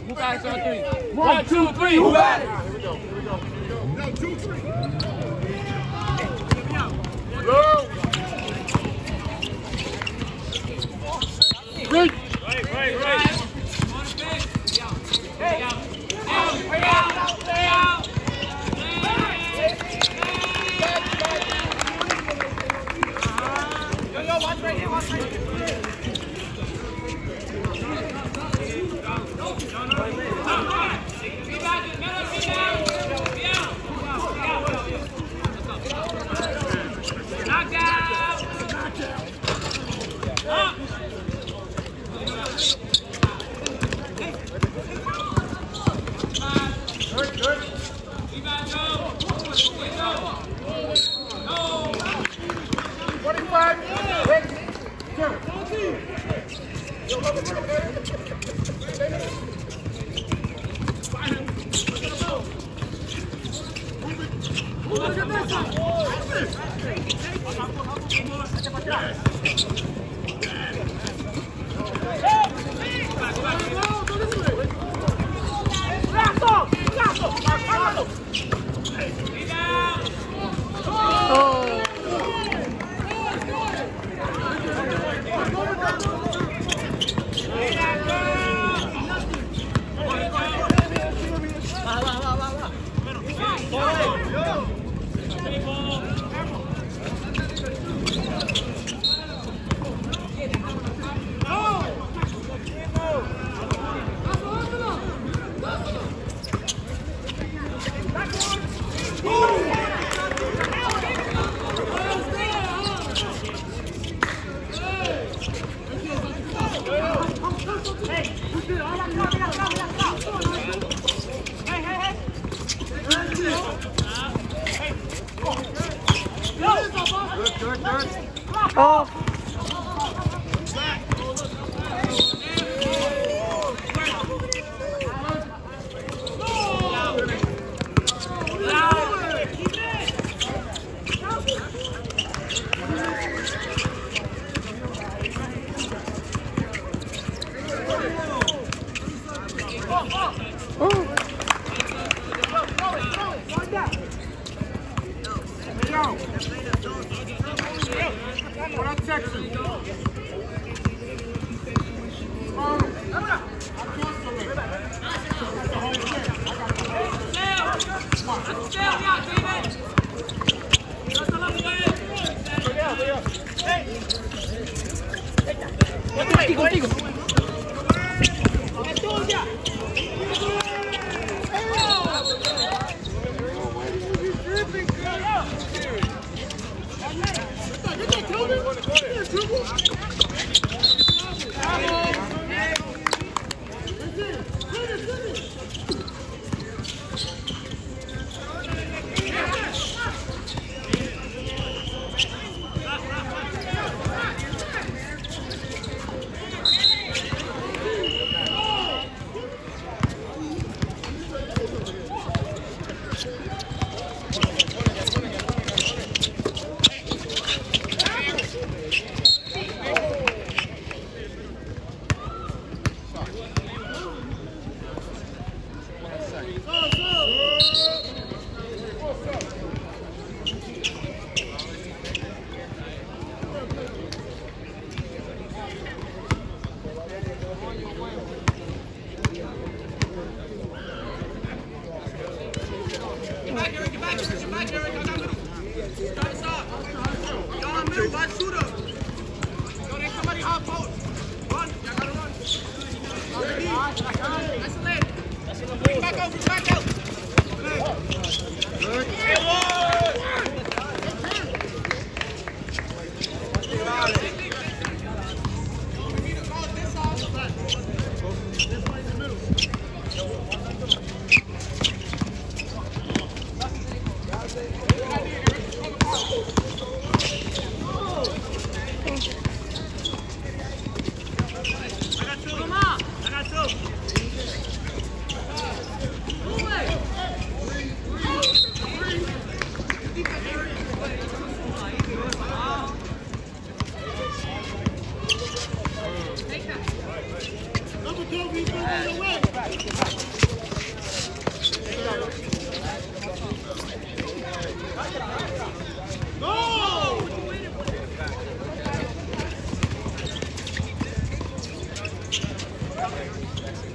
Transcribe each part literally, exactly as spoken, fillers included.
Who got it on three? One, two, three. Who got it? Here we go. Here we go. No, two, three. Go. Right, right, right. Hey. Out, out, out. Yo, yo, watch right here, watch right here. Oh.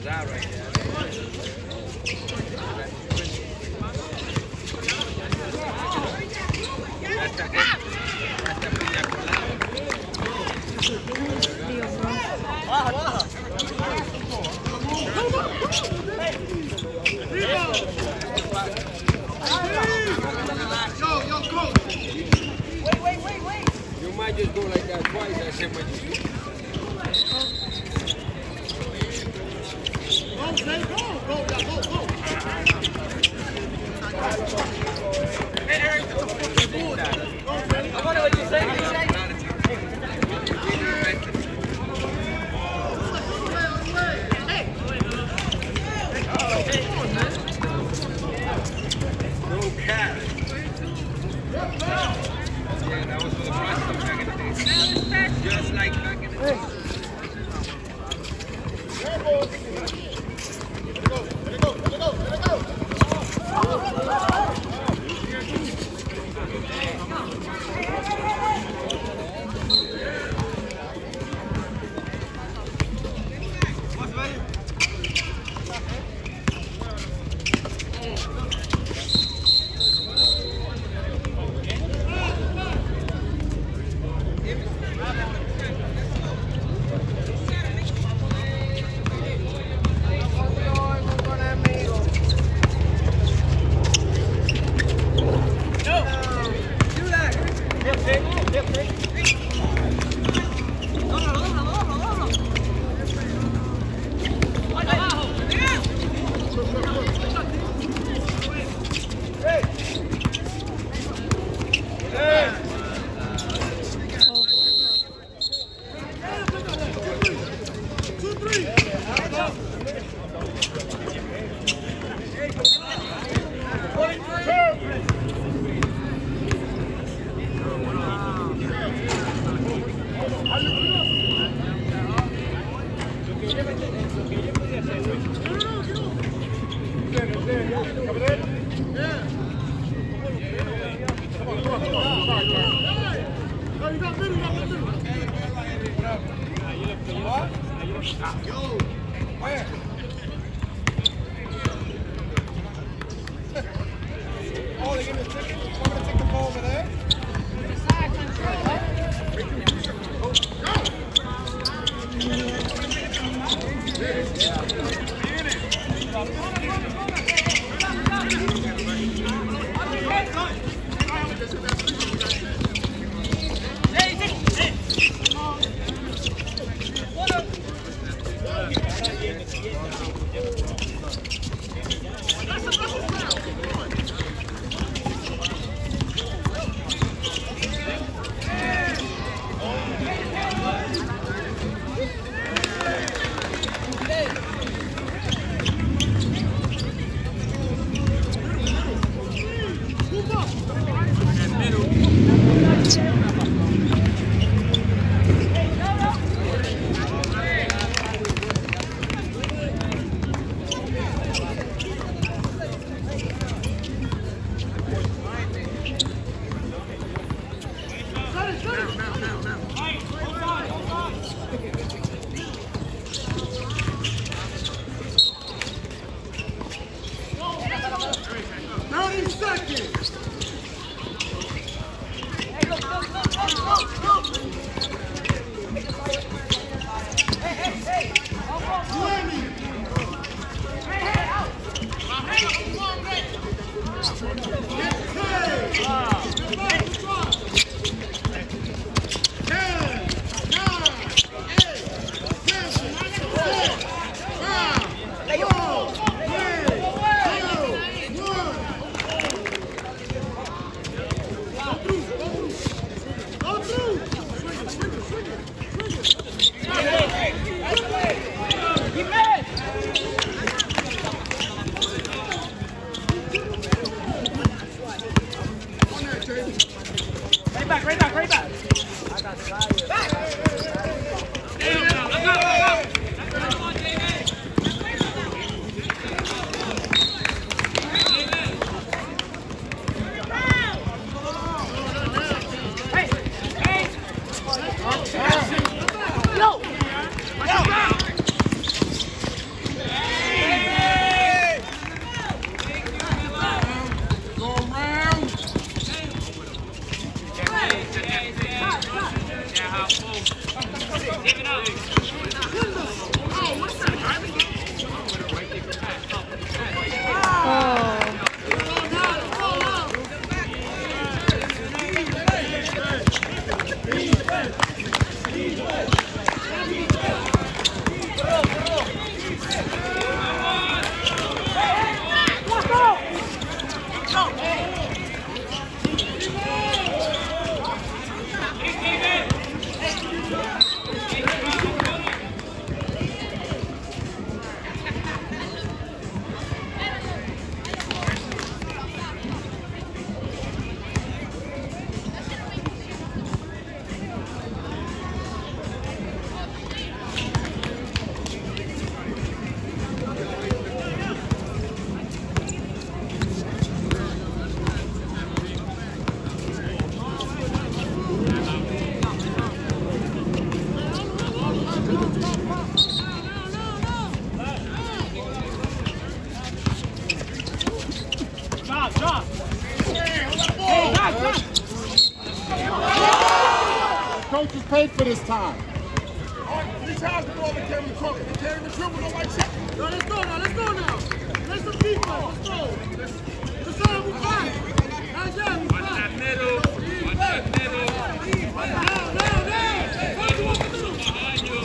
was out right there. Hasta que, hasta piña colada. Baja, baja. Yo, yo, coach. Wait, wait, wait, wait. You might just go like that twice. I said when you Go, Jay, go, go, go, go. I wonder what you say. no cap. Yeah, that was for the process back in the day. Just like back in the day. Coaches paid for this time. All right, three times the ball and carry the crook. They carry the dribble, no like shit. No, let's go now, let's go now. Let's some defense, let's go. Let's go, we fight. Nice job, we Watch fight. that middle. Watch that middle. Now, now, now. What you want to do? Behind you.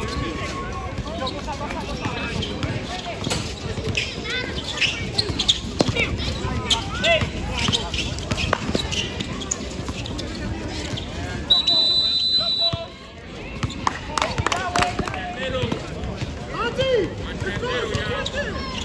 Auntie, let's go, let's go.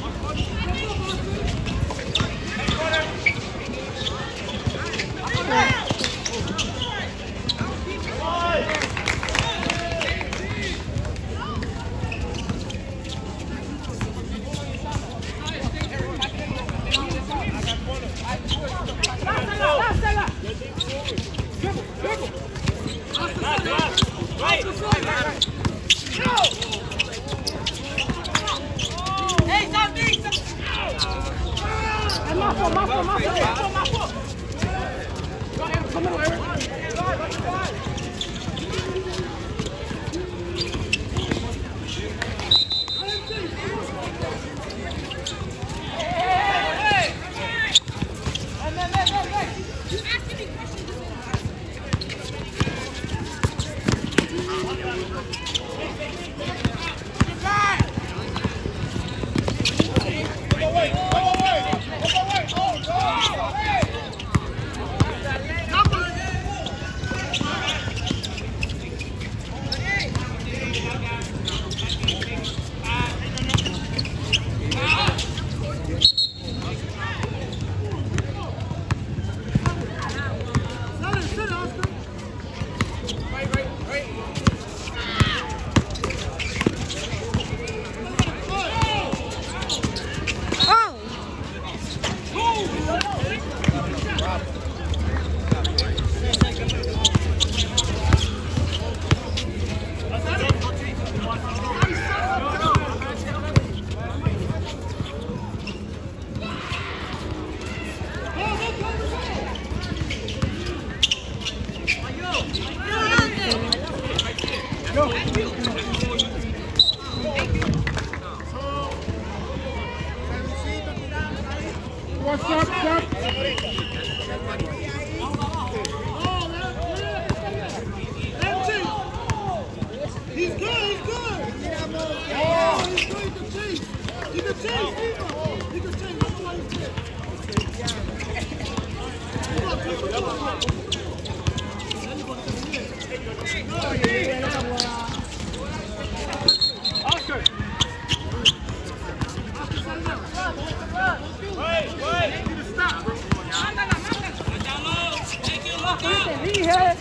What's up, Chuck? He's good, he's good. Oh, he's good, he can chase. He can chase, he can chase. That's why he's good. Come on, come on, come on. Oscar. Wait, wait. You need to stop, bro. He had.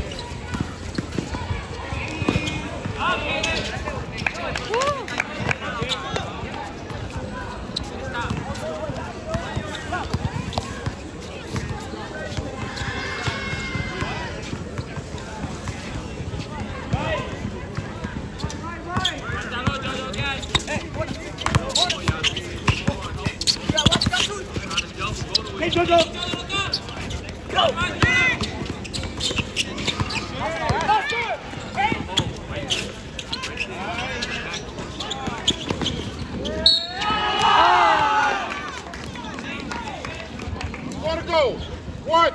Hey, Jojo. Go. Gotta go. What?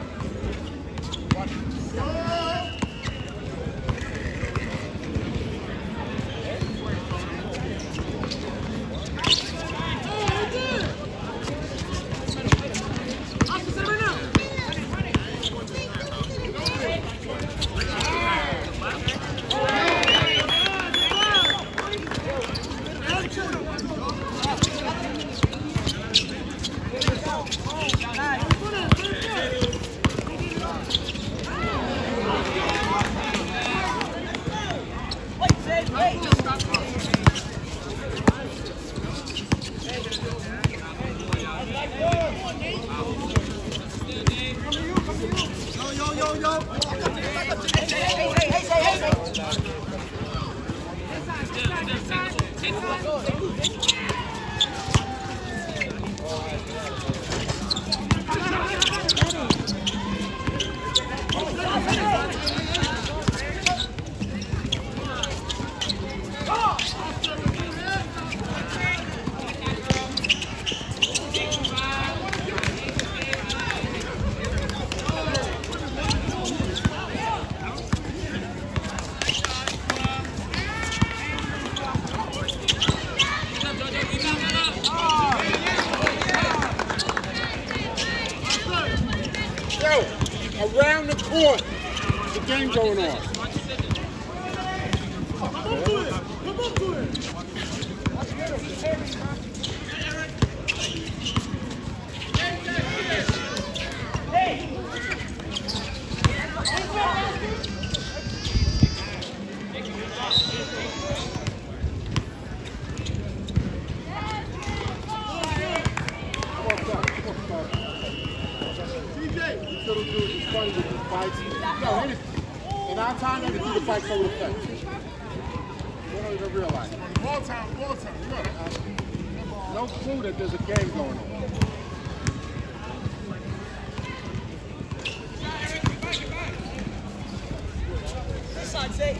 around the court. The game going on. Come up to it. Come up to it. Little dudes is funny with these fights. No, in our time, they do the fight so effective. They don't even realize it. Ball time, ball time. No clue that there's a game going on. This side, say.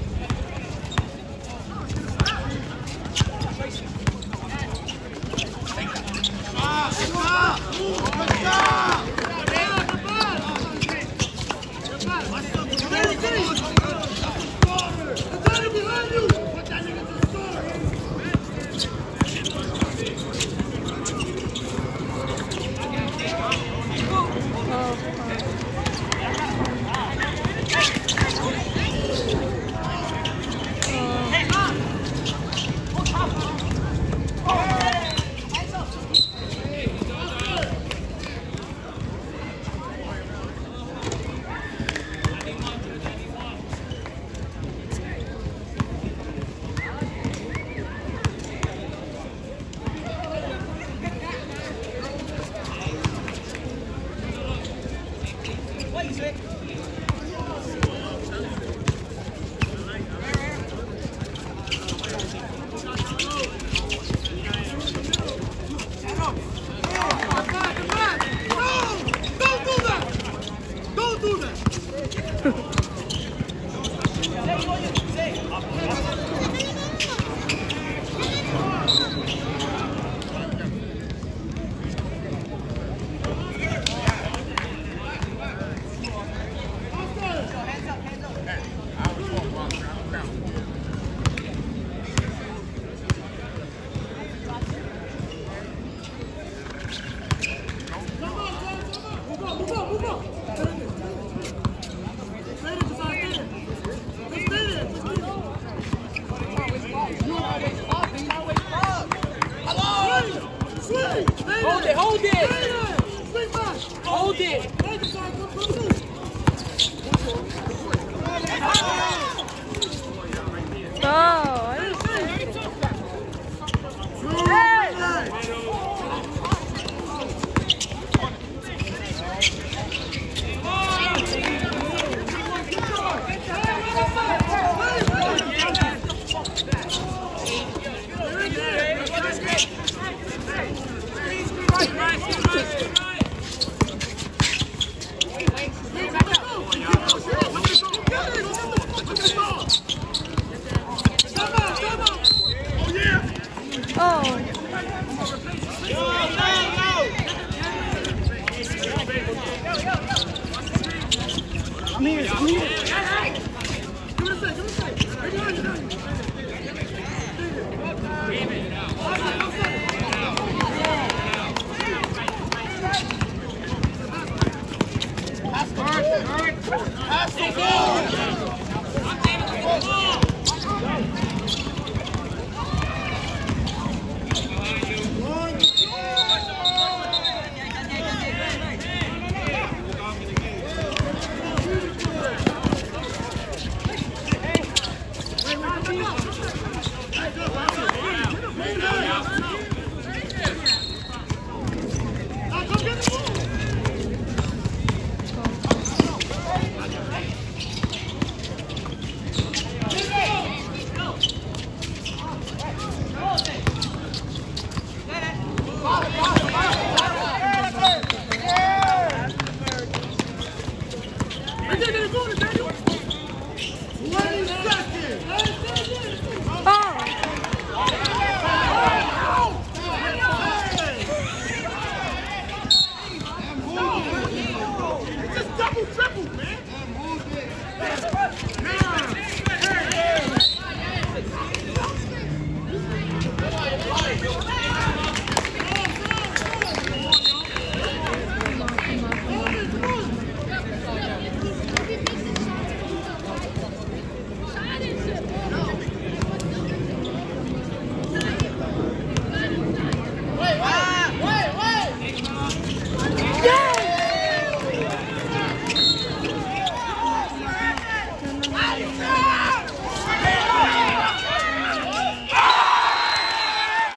Hold it, hold it! Hold it! Stop!